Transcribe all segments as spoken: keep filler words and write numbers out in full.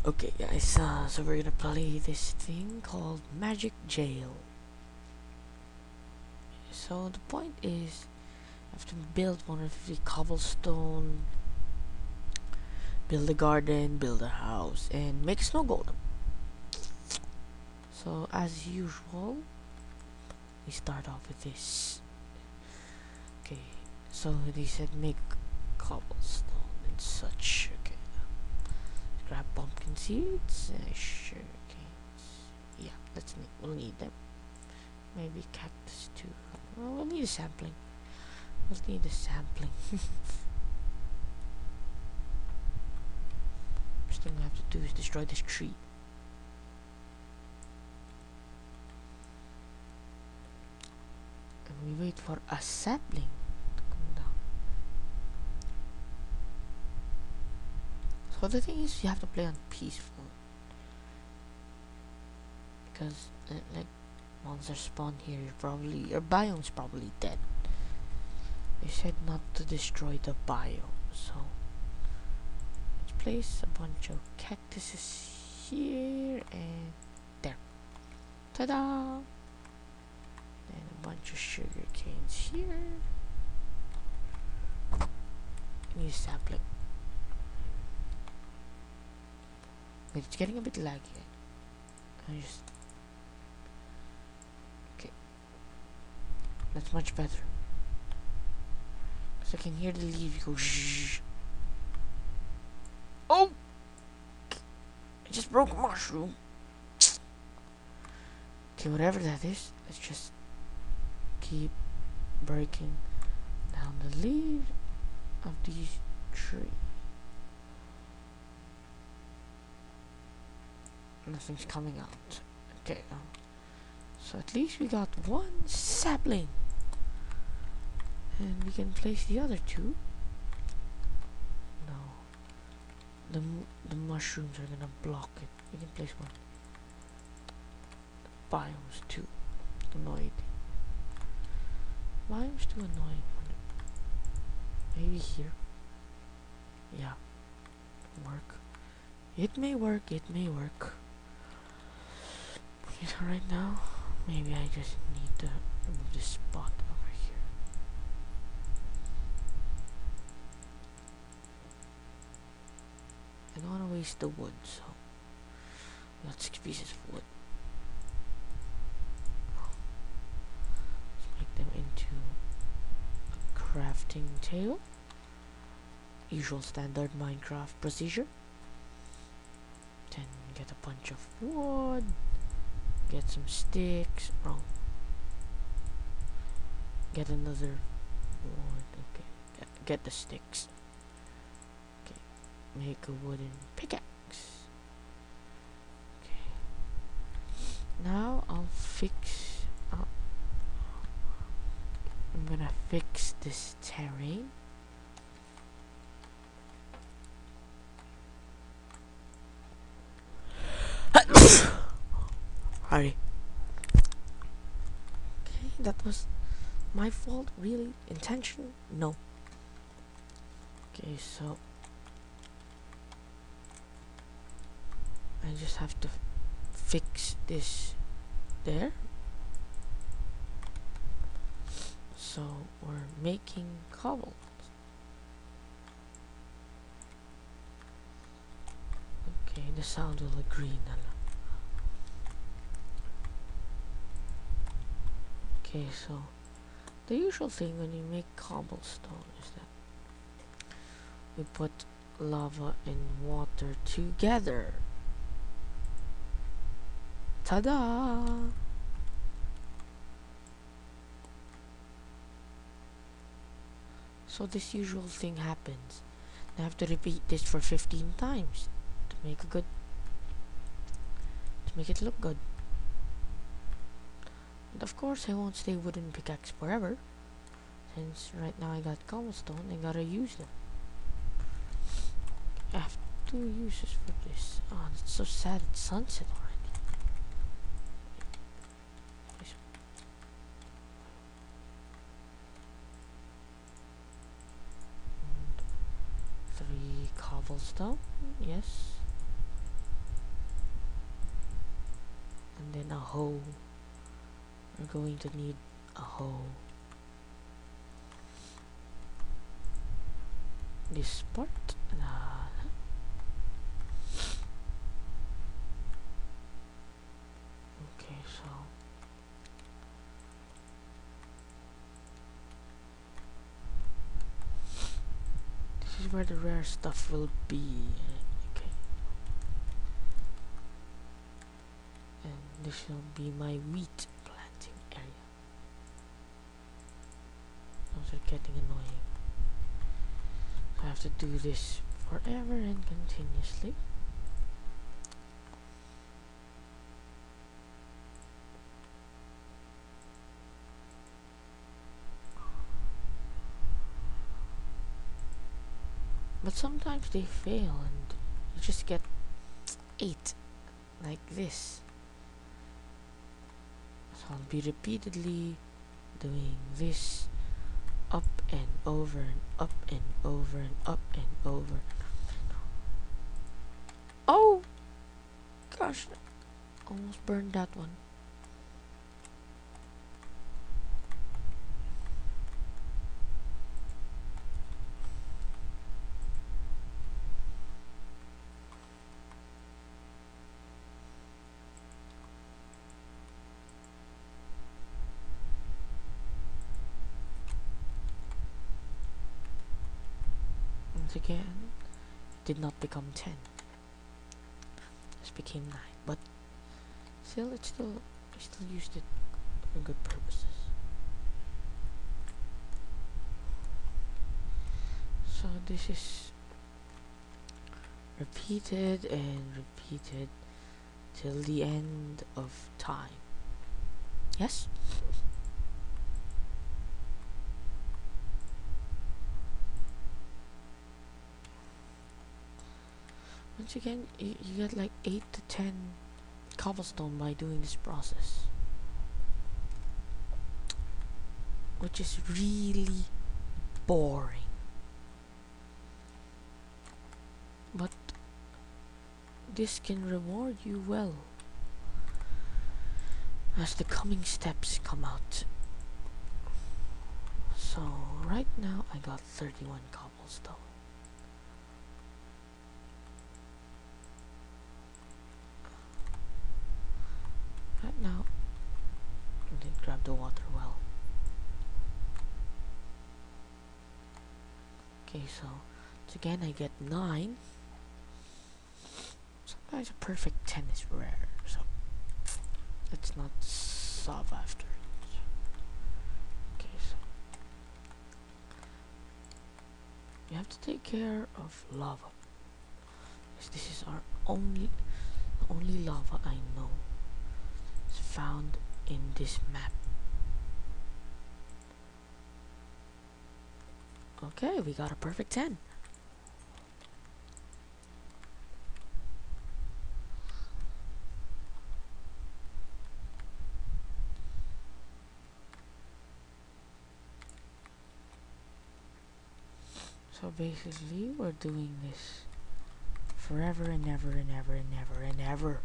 Okay, guys, uh, so we're gonna play this thing called Magic Jail. So the point is, I have to build one hundred fifty cobblestone, build a garden, build a house, and make a snow golem. So as usual, we start off with this. Okay, so they said make cobblestone and such. Okay, grab pumpkin seeds. Uh, sure. Okay, yeah, let's need. We'll need them. Maybe cactus too. Oh, we'll need a sampling. We'll need a sampling. First thing we have to do is destroy this tree. And we wait for a sapling to come down. So the thing is, you have to play on peaceful. Because, uh, like, monsters spawn here, you're probably, your biome's probably dead. They said not to destroy the biome, so let's place a bunch of cactuses here and there. Ta-da! And a bunch of sugar canes here. Need a sapling. Wait, it's getting a bit laggy. I just okay. That's much better. Cause I can hear the leaves go shh. Oh! I just broke a mushroom. Okay, whatever that is, let's just keep breaking down the leaves of these trees. Nothing's coming out. Okay, um, so at least we got one sapling. And we can place the other two. No. The, the mushrooms are gonna block it. We can place one. Biomes too. Annoying. Biomes too annoying. Maybe here. Yeah. Work. It may work. It may work. You know, right now, maybe I just need to remove this spot over here. I don't want to waste the wood, so we got six pieces of wood. Let's make them into a crafting table. Usual standard Minecraft procedure. Then get a bunch of wood. Get some sticks. Wrong. Get another wood. Okay. Get, get the sticks. Okay. Make a wooden pickaxe. Okay. Now I'll fix. Uh, I'm gonna fix this terrain. Sorry. Okay, that was my fault, really? Intention? No. Okay, so I just have to fix this there. So we're making cobble. Okay, the sound will agree now. Okay, so the usual thing when you make cobblestone is that we put lava and water together. Ta-da! So this usual thing happens. I have to repeat this for fifteen times to make a good to make it look good. And of course I won't stay wooden pickaxe forever. Since right now I got cobblestone, I gotta use them. I have two uses for this. Oh, it's so sad it's sunset already. Three cobblestone, yes. And then a hoe. We're going to need a hoe. This part. Nah. Okay, so this is where the rare stuff will be. Okay. And this will be my wheat planting area. Those are getting annoying. I have to do this forever and continuously. But sometimes they fail and you just get eight like this. So I'll be repeatedly doing this up and over and up and over and up and over. Oh gosh, almost burned that one. Once again, it did not become ten. It became nine, but still, it's still, I still used it for good purposes. So this is repeated and repeated till the end of time. Yes? Once again, you, you get like eight to ten cobblestone by doing this process, which is really boring. But this can reward you well as the coming steps come out. So right now I got thirty-one cobblestone. Right now I did grab the water well. Okay, so once again I get nine. Sometimes a perfect ten is rare, so let's not solve after it. Okay, so we have to take care of lava, because this is our only the only lava I know is found in this map. Okay, we got a perfect ten. So basically we're doing this forever and ever and ever and ever and ever.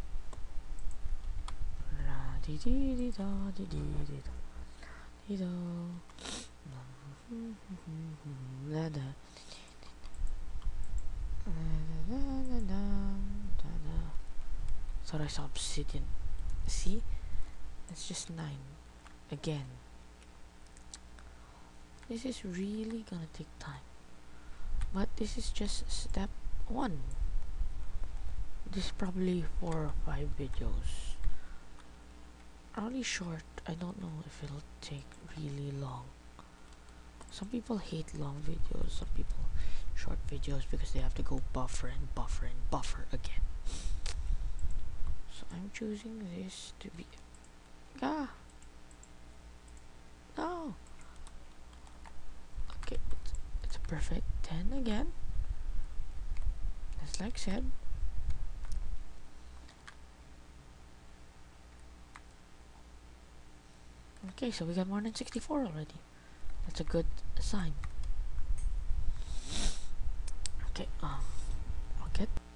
Thought I saw obsidian. See? It's just nine. Again. This is really gonna take time. But this is just step one. This is probably four or five videos. Really short. I don't know if it'll take really long. Some people hate long videos, some people short videos because they have to go buffer and buffer and buffer again. So I'm choosing this to be ah no. Okay, it's, it's a perfect ten again. As like said. Okay, so we got more than sixty-four already. That's a good sign. Okay, um, I'll get